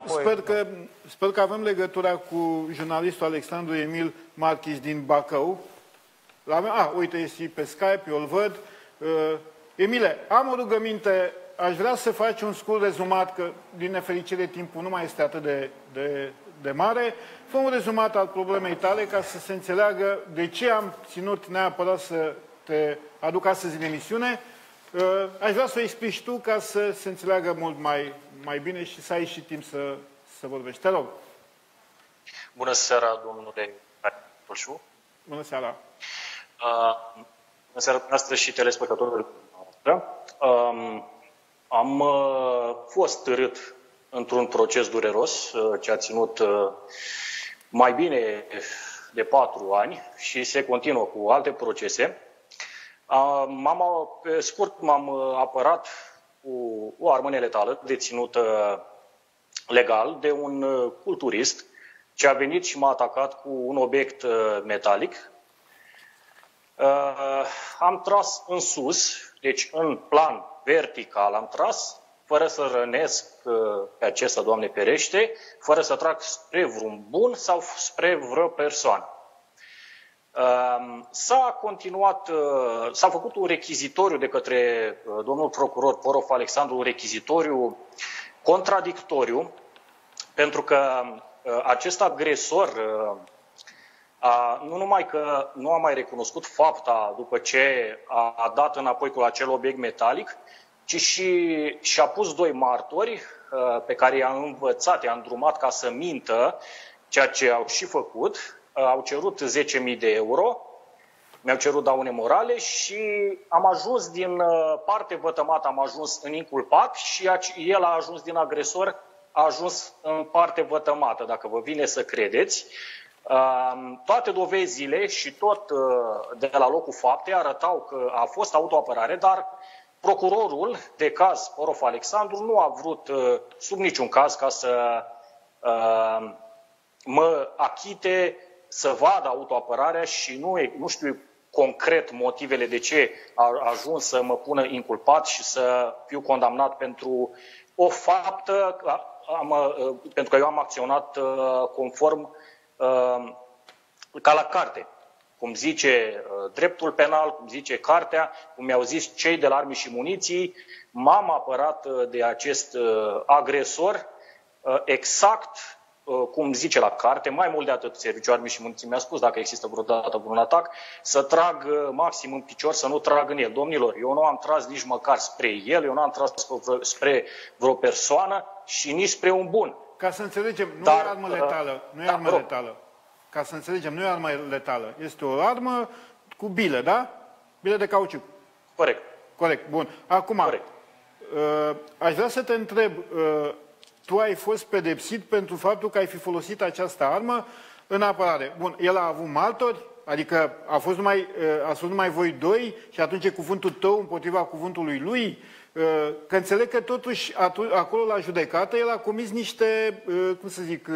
Sper că avem legătura cu jurnalistul Alexandru Emil Marchis din Bacău. Uite, este pe Skype, eu îl văd. Emile, am o rugăminte, aș vrea să faci un scurt rezumat, că din nefericire timpul nu mai este atât de mare. Fă un rezumat al problemei tale ca să se înțeleagă de ce am ținut neapărat să te aduc astăzi în emisiune. Aș vrea să o explici tu ca să se înțeleagă mult mai bine și să ai și timp să vorbești. Te rog. Bună seara, domnule Pălșu. Bună seara. Bună seara noastră și telespectatorilor noastre. Am fost târât într-un proces dureros ce a ținut mai bine de 4 ani și se continuă cu alte procese. Pe scurt, m-am apărat cu o armă neletală deținută legal de un culturist ce a venit și m-a atacat cu un obiect metalic. Am tras în sus, deci în plan vertical am tras, fără să rănesc pe acesta, Doamne ferește, fără să trag spre vreun bun sau spre vreo persoană. S-a făcut un rechizitoriu de către domnul procuror Porof Alexandru, un rechizitoriu contradictoriu, pentru că acest agresor nu numai că nu a mai recunoscut fapta după ce a dat înapoi cu acel obiect metalic, ci și-a pus 2 martori pe care i-a învățat, i-a îndrumat ca să mintă, ceea ce au și făcut. Au cerut 10.000 de euro, mi-au cerut daune morale și am ajuns din parte vătămată, am ajuns în inculpat și el a ajuns din agresor, a ajuns în parte vătămată, dacă vă vine să credeți. Toate dovezile și tot de la locul faptei arătau că a fost autoapărare, dar procurorul de caz, Porof Alexandru, nu a vrut sub niciun caz ca să mă achite, să vadă autoapărarea și nu știu concret motivele de ce a ajuns să mă pună inculpat și să fiu condamnat pentru o faptă, pentru că eu am acționat conform ca la carte. Cum zice dreptul penal, cum zice cartea, cum mi-au zis cei de la Arme și Muniții, m-am apărat de acest agresor exact cum zice la carte, mai mult de atât, Serviciul Arme și Muniții mi-a spus, dacă există vreodată vreun atac, să trag maxim în picior, să nu trag în el. Domnilor, eu nu am tras nici măcar spre el, eu nu am tras spre vreo persoană și nici spre un bun. Ca să înțelegem, nu e armă letală. Nu e armă letală. Ca să înțelegem, nu e armă letală. Este o armă cu bile, da? Bile de cauciuc. Corect. Corect, bun. Acum, aș vrea să te întreb, tu ai fost pedepsit pentru faptul că ai fi folosit această armă în apărare. Bun, el a avut martori, adică a fost numai voi 2 și atunci e cuvântul tău împotriva cuvântului lui? Că înțeleg că totuși acolo la judecată el a comis niște, cum să zic,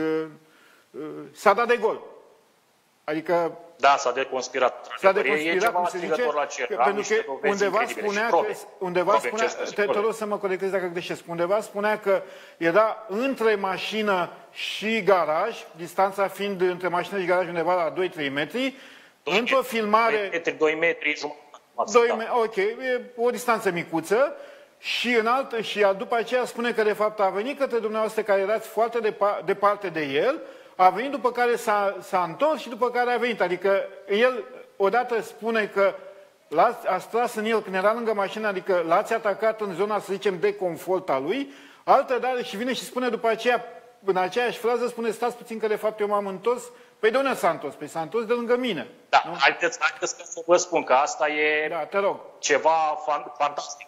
s-a dat de gol. Adică... Da, s-a deconspirat. S-a deconspirat, cum se zice, pentru că undeva spunea, te rog să mă corectezi dacă greșesc, undeva spunea că era între mașină și garaj, distanța fiind între mașină și garaj undeva la 2-3 metri, într-o filmare... 2 metri jumătate. Ok, e o distanță micuță, și după aceea spune că de fapt a venit către dumneavoastră care erați foarte departe de el, a venit după care s-a întors și după care a venit. Adică el odată spune că ați tras în el când era lângă mașină, adică l-ați atacat în zona, să zicem, de confort a lui, altă dată și vine și spune după aceea, în aceeași frază, spune, stați puțin că de fapt eu m-am întors. Păi de unde s-a întors? Păi s-a întors de lângă mine. Da, haideți să vă spun că asta e ceva fantastic.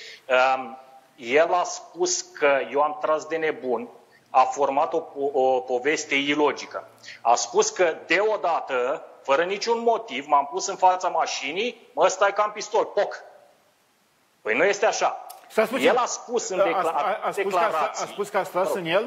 El a spus că eu am tras de nebun, a format o poveste ilogică. A spus că deodată, fără niciun motiv, m-am pus în fața mașinii, stai ca în pistol, poc. Păi nu este așa. El a spus în declarații... A spus că a tras în el?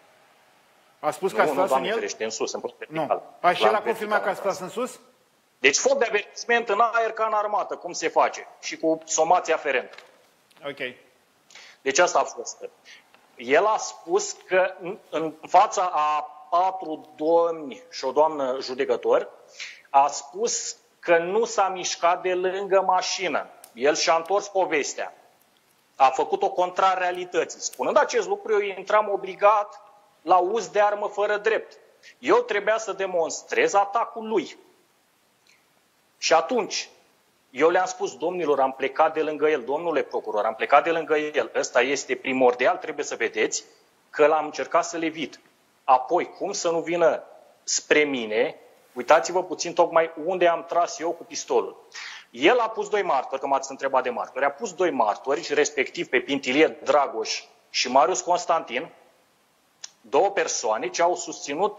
A spus că a tras în el? În sus, în nu. Și el a confirmat că a tras în sus? Deci foc de avertisment în aer ca în armată, cum se face. Și cu somația aferentă. Ok. Deci asta a fost. el a spus că în fața a 4 domni și o doamnă judecător, a spus că nu s-a mișcat de lângă mașină. El și-a întors povestea. A făcut-o contra realității. Spunând acest lucru, eu intram obligat la uz de armă fără drept. Eu trebuia să demonstrez atacul lui. Și atunci, eu le-am spus, domnilor, am plecat de lângă el, domnule procuror, am plecat de lângă el. Ăsta este primordial, trebuie să vedeți că l-am încercat să-l evit. Apoi, cum să nu vină spre mine, uitați-vă puțin tocmai unde am tras eu cu pistolul. El a pus 2 martori, că m-ați întrebat de martori, a pus 2 martori, respectiv pe Pintilie Dragoș și Marius Constantin, 2 persoane ce au susținut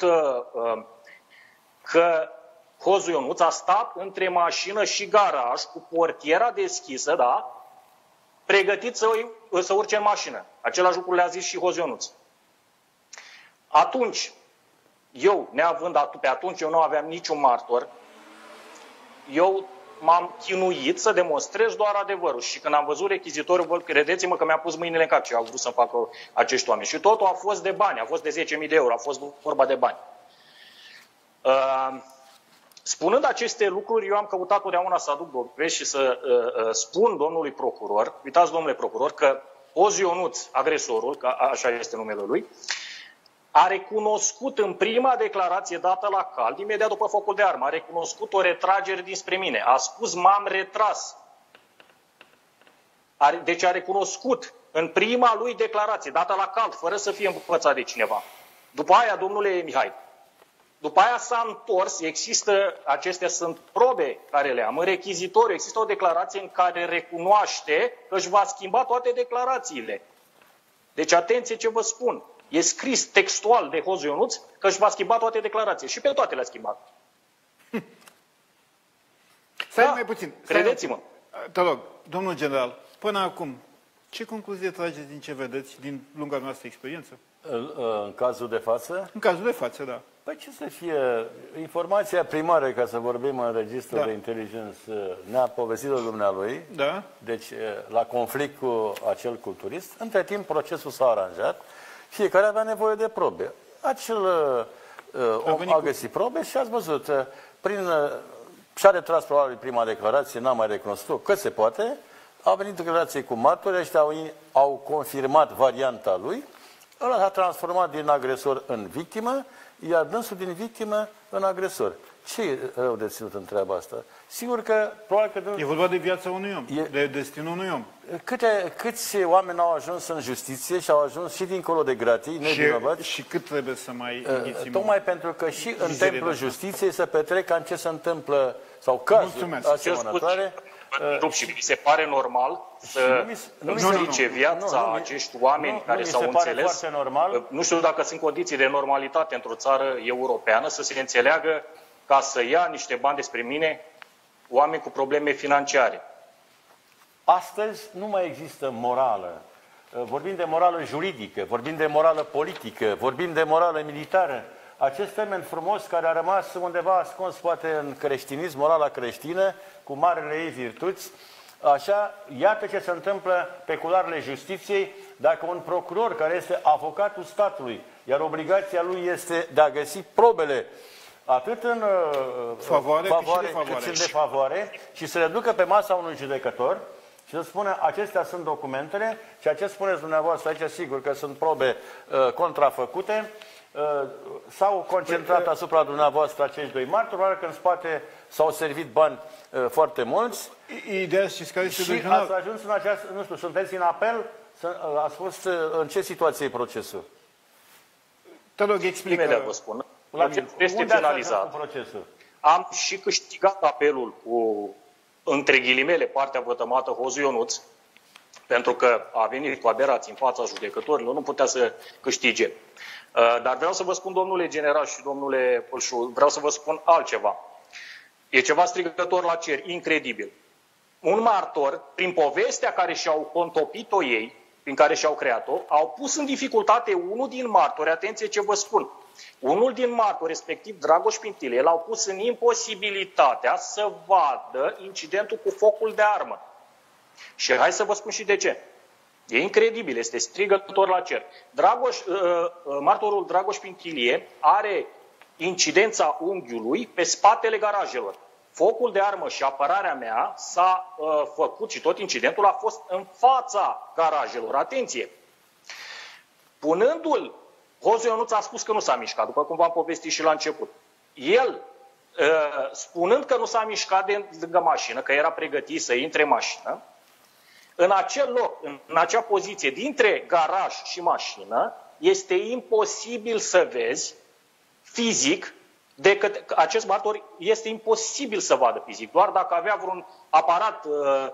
că Hozu Ionuț a stat între mașină și garaj cu portiera deschisă, da, pregătit să urce în mașină. Același lucru le-a zis și Hozu Ionuț. Atunci, eu, neavând pe atunci, eu nu aveam niciun martor, eu m-am chinuit să demonstrez doar adevărul. Și când am văzut rechizitorul, credeți-mă că mi-a pus mâinile în cap ce au vrut să facă acești oameni. Și totul a fost de bani, a fost de 10.000 de euro, a fost vorba de bani. Spunând aceste lucruri, eu am căutat totdeauna să aduc dovezi și să spun domnului procuror, uitați, domnule procuror, că Hozu Ionuț, agresorul, că așa este numele lui, a recunoscut în prima declarație dată la Cald, imediat după focul de armă, a recunoscut o retragere dinspre mine. A spus, m-am retras. Deci a recunoscut în prima lui declarație, dată la Cald, fără să fie învățat de cineva. După aia, domnule Mihai, după aia s-a întors, acestea sunt probe care le am. În rechizitoriu există o declarație în care recunoaște că își va schimba toate declarațiile. Deci atenție ce vă spun. E scris textual de Hozu Ionuț că își va schimba toate declarațiile. Și pe toate le-a schimbat. Stai mai puțin. Credeți-mă. Te rog, domnul general, până acum, ce concluzie trageți din ce vedeți, din lunga noastră experiență? În cazul de față? În cazul de față, da. Păi ce să fie? Informația primară, ca să vorbim în registrul de inteligență, ne-a povestit-o dumnealui. Da. Deci, la conflict cu acel culturist. Între timp, procesul s-a aranjat. Fiecare avea nevoie de probe. Acel om a găsit probe și ați văzut, și-a retras probabil prima declarație, n-a mai recunoscut că se poate, a venit declarație cu martori, ăștia au confirmat varianta lui, ăla s-a transformat din agresor în victimă, iar dânsul din victimă în agresor. Ce e rău de ținut în treaba asta? Sigur că, probabil că... E vorba de viața unui om, de destinul unui om. Câți oameni au ajuns în justiție și au ajuns și dincolo de gratii, nevinovați? Și cât trebuie să mai înghițim? Tocmai pentru că și în templul justiției se petrec cam ce se întâmplă, sau cazuri asemănătoare. Și mi se pare normal să strice viața acești oameni care s-au înțeles. Nu știu dacă sunt condiții de normalitate într-o țară europeană să se înțeleagă ca să ia niște bani despre mine oameni cu probleme financiare. Astăzi nu mai există morală. Vorbim de morală juridică, vorbim de morală politică, vorbim de morală militară. Acest termen frumos care a rămas undeva ascuns poate în creștinism, morala creștină, cu marele ei virtuți. Așa, iată ce se întâmplă pe culoarele justiției dacă un procuror care este avocatul statului, iar obligația lui este de a găsi probele atât în favoare cât și în defavoare și să le ducă pe masa unui judecător și să spună acestea sunt documentele și ce spuneți dumneavoastră aici, sigur că sunt probe contrafăcute, s-au concentrat asupra dumneavoastră acești 2 martori, doar că în spate s-au servit bani foarte mulți. Ideea știți care este și ați ajuns în această, nu știu, sunteți în apel, ați fost în ce situație e procesul? Te rog, explică. Imediat vă spun. Este finalizat. Am și câștigat apelul cu, între ghilimele, partea vătămată Hozu Ionuț, pentru că a venit cu aberații în fața judecătorilor, nu putea să câștige. Dar vreau să vă spun, domnule general și domnule Pălșu, vreau să vă spun altceva. E ceva strigător la cer, incredibil. Un martor, prin povestea care și-au contopit-o ei, prin care și-au creat-o, au pus în dificultate unul din martori, atenție ce vă spun, unul din martori, respectiv Dragoș Pintilie, l-au pus în imposibilitatea să vadă incidentul cu focul de armă. Și hai să vă spun și de ce. E incredibil, este strigător la cer. Martorul Dragoș Pinchilie are incidența unghiului pe spatele garajelor. Focul de armă și apărarea mea s-a făcut și tot incidentul a fost în fața garajelor. Atenție! Punându-l, Hozu Ionuț a spus că nu s-a mișcat, după cum v-am povestit și la început. El, spunând că nu s-a mișcat de lângă mașină, că era pregătit să intre în mașină, în acel loc, în acea poziție, dintre garaj și mașină, este imposibil să vezi fizic, decât acest martor este imposibil să vadă fizic. Doar dacă avea vreun aparat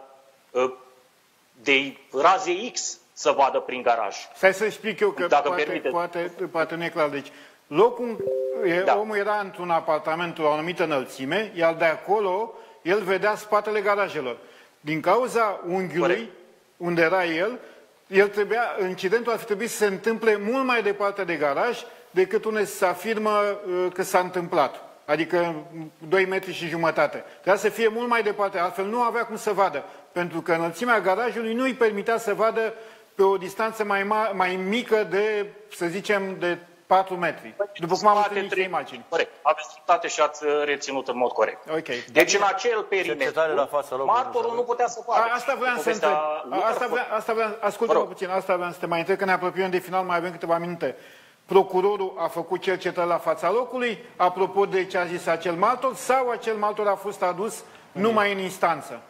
de raze X să vadă prin garaj. Stai să explic eu, că poate nu e clar. Deci, locul, omul era într-un apartament la o anumită înălțime, iar de acolo el vedea spatele garajelor. Din cauza unghiului, unde era el incidentul ar fi trebuit să se întâmple mult mai departe de garaj decât unde se afirmă că s-a întâmplat. Adică 2,5 metri. Trebuia să fie mult mai departe, altfel nu avea cum să vadă. Pentru că înălțimea garajului nu îi permitea să vadă pe o distanță mai mică de, să zicem, de 4 metri. După cum am văzut în niște imagini. Corect. Aveți dreptate și ați reținut în mod corect. Okay. Deci în acel perimetru, martorul nu putea să vadă. Asta vreau să întreb. Ascultă-mă puțin. Asta vreau să te mai întreb, că ne apropiem de final, mai avem câteva minute. Procurorul a făcut cercetări la fața locului, apropo de ce a zis acel martor, sau acel martor a fost adus numai în instanță?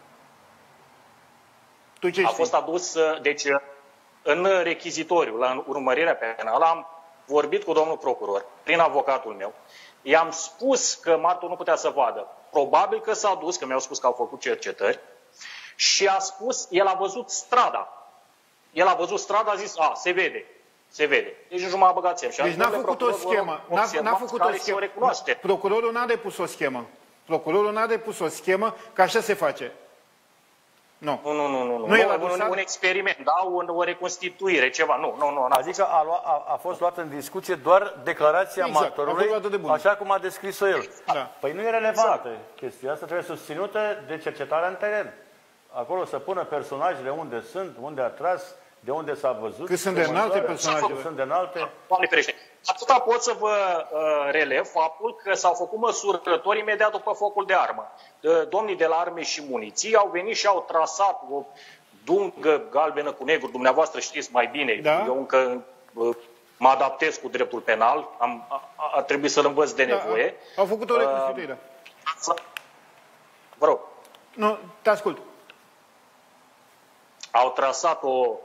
Tu ce știi? A fost adus, deci, în rechizitoriu, la urmărirea penală, am vorbit cu domnul procuror, prin avocatul meu. I-am spus că martorul nu putea să vadă. Probabil că s-a dus, că mi-au spus că au făcut cercetări, și a spus, el a văzut strada. El a văzut strada, a zis, se vede. Se vede. Deci nu m-a băgat semn. Deci n-a făcut o schemă. N-a făcut o schemă. Procurorul n-a depus o schemă. Procurorul n-a depus o schemă, că așa se face. Nu. Nu e un experiment, da? O reconstituire, ceva. Nu. Adică a fost luată în discuție doar declarația martorului, așa cum a descris-o el. Da. Păi nu e relevantă chestia asta, trebuie susținută de cercetarea în teren. Acolo să pună personajele unde sunt, unde a tras, de unde s-a văzut. Cât sunt de înalte personajele. Sunt de înalte. Doamne ferește. Atâta pot să vă relev faptul că s-au făcut măsurători imediat după focul de armă. Domnii de la Arme și Muniții au venit și au trasat o dungă galbenă cu negru. Dumneavoastră știți mai bine. Da? Eu încă mă adaptez cu dreptul penal. A trebuit să-l învăț de nevoie. Au făcut o reconstituire. Vă rog. Nu, te ascult. Au trasat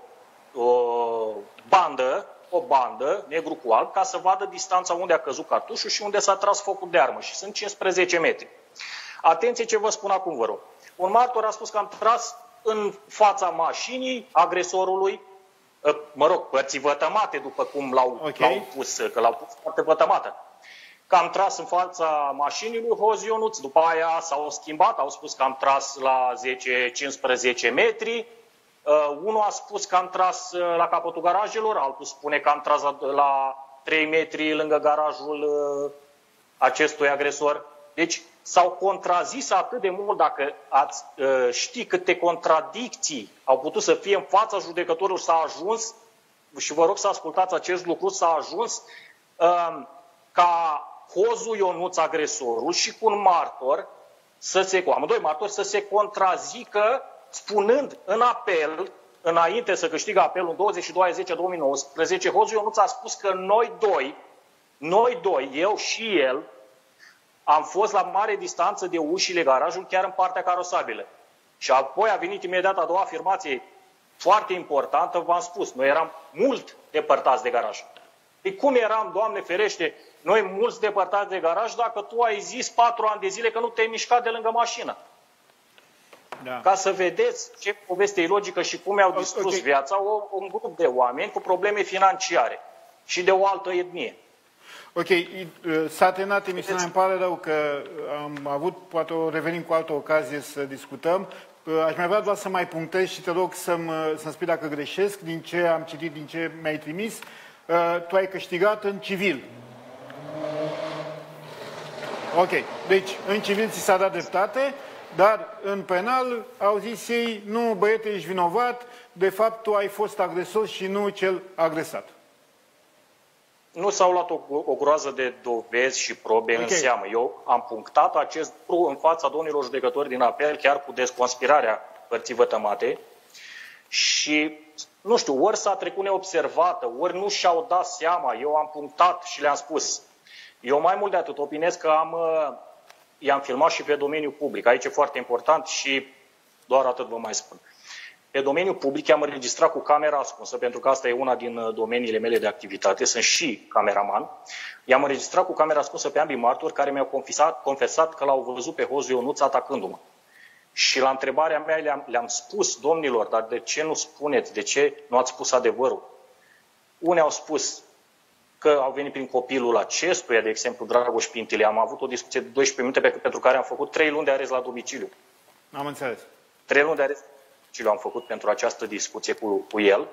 o bandă, negru cu alb, ca să vadă distanța unde a căzut cartușul și unde s-a tras focul de armă. Și sunt 15 metri. Atenție ce vă spun acum, vă rog. Un martor a spus că am tras în fața mașinii agresorului, părții vătămate, după cum l-au pus, că l-au pus foarte vătămată. Că am tras în fața mașinii lui Hozu Ionuț, după aia s-au schimbat, au spus că am tras la 10-15 metri, unul a spus că am tras la capătul garajelor, altul spune că am tras la 3 metri lângă garajul acestui agresor. Deci s-au contrazis atât de mult, dacă ați ști câte contradicții au putut să fie în fața judecătorului, s-a ajuns, și vă rog să ascultați acest lucru, s-a ajuns ca Hozu Ionuț, agresorul, și cu un martor, amândoi martori, să se contrazică, spunând în apel, înainte să câștigă apelul, în 22/10/2019, Hozu Ionuț a spus că noi doi, eu și el, am fost la mare distanță de ușile garajului, chiar în partea carosabilă. Și apoi a venit imediat a doua afirmație foarte importantă, v-am spus, noi eram mult depărtați de garaj. E cum eram, Doamne ferește, noi mulți depărtați de garaj, dacă tu ai zis 4 ani de zile că nu te-ai mișcat de lângă mașină? Da. Ca să vedeți ce poveste e logică și cum i-au distrus viața un grup de oameni cu probleme financiare și de o altă etnie. Ok, s-a terminat emisiunea, îmi pare rău că am avut, poate revenim cu altă ocazie să discutăm. Aș mai vrea doar să mai punctez și te rog să-mi spui dacă greșesc din ce am citit, din ce mi-ai trimis. Tu ai câștigat în civil. Ok, deci în civil ți s-a dat dreptate. Dar în penal au zis ei, nu, băiete, ești vinovat, de fapt tu ai fost agresor și nu cel agresat. Nu s-au luat o groază de dovezi și probe în seamă. Eu am punctat acest lucru în fața domnilor judecători din apel, chiar cu desconspirarea părții vătămate. Și, nu știu, ori s-a trecut neobservată, ori nu și-au dat seama. Eu am punctat și le-am spus. Eu mai mult de atât opinez că i-am filmat și pe domeniul public. Aici e foarte important și doar atât vă mai spun. Pe domeniul public i-am înregistrat cu camera ascunsă, pentru că asta e una din domeniile mele de activitate, sunt și cameraman. I-am înregistrat cu camera ascunsă pe ambii martori care mi-au confesat că l-au văzut pe Hozu Ionuț atacându-mă. Și la întrebarea mea le-am spus, domnilor, dar de ce nu spuneți, de ce nu ați spus adevărul? Unii au spus că au venit prin copilul acestuia, de exemplu, Dragoș Pintile. Am avut o discuție de 12 minute pentru care am făcut 3 luni de arest la domiciliu. Am înțeles. 3 luni de arest am făcut pentru această discuție cu el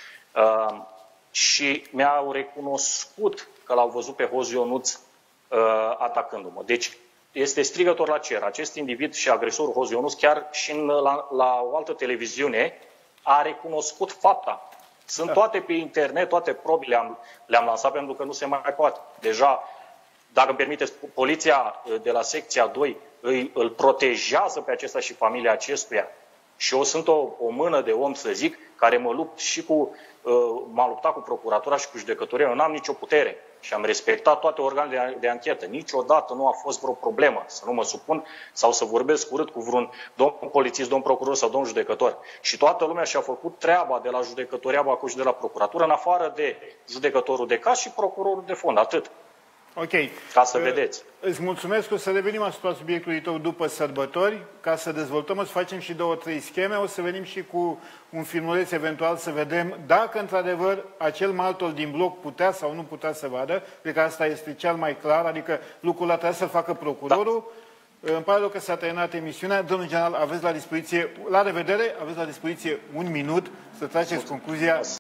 și mi-au recunoscut că l-au văzut pe Hozu Ionuț atacându-mă. Deci este strigător la cer. Acest individ și agresorul Hozu Ionuț, chiar și la o altă televiziune, a recunoscut fapta. Sunt toate pe internet, toate probele le-am lansat pentru că nu se mai poate. Deja, dacă îmi permiteți, poliția de la secția 2 îl protejează pe acesta și familia acestuia. Și eu sunt o mână de om, să zic, care mă lupt și m-a luptat cu procuratura și cu judecătoria. Eu n-am nicio putere și am respectat toate organele de anchetă. Niciodată nu a fost vreo problemă să nu mă supun sau să vorbesc urât cu vreun domn polițist, domn procuror sau domn judecător. Și toată lumea și-a făcut treaba de la judecătoria Bacău și de la procuratură, în afară de judecătorul de caz și procurorul de fond. Atât. Ok. Ca să vedeți. Îți mulțumesc, o să revenim asupra subiectului tău după sărbători, ca să dezvoltăm, o să facem și 2-3 scheme, o să venim și cu un filmuleț eventual să vedem dacă într-adevăr acel martor din bloc putea sau nu putea să vadă, cred că asta este cel mai clar, adică lucrul ăla trebuie să-l facă procurorul. Da. Îmi pare rău că s-a terminat emisiunea. Domnul general, aveți la dispoziție, la revedere, aveți la dispoziție 1 minut să trageți concluzia.